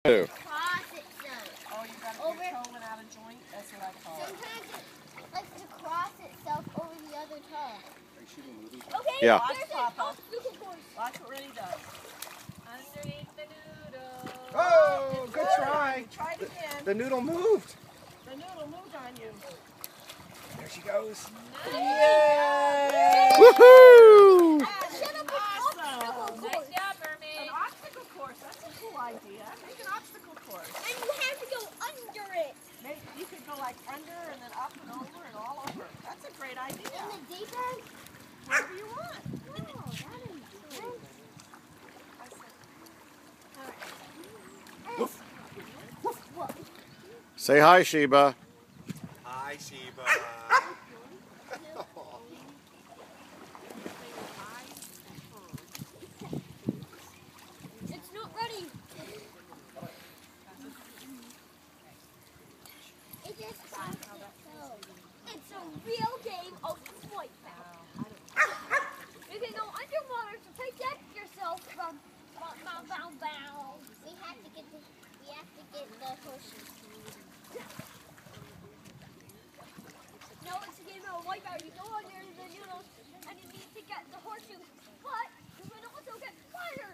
Oh, Cross itself. Oh, you got your toe went out of joint? That's what I call it. Sometimes it likes to cross itself over the other toe. Are you shooting movies? Okay, Yeah. there's an obstacle course. Watch what Rennie does. Underneath the noodle. Oh, good try. Try it again. The noodle moved. The noodle moved on you. There she goes. Yay! woohoo! Shut up, Awesome. obstacle course. An obstacle course. That's a cool idea. Make an obstacle course. And you have to go under it. Maybe you could go like under and then up and over and all over. That's a great idea. In the deep end? Whatever you want. No, that is great. Say hi, Sheba. Hi, Sheba. It's not ready. It just it's a real game of flight now. You can go underwater to protect yourself from bow. We have to get the horseshoe. No, it's a game of wipeout. You go under the noodles and you need to get the horseshoe, but you can also get fire.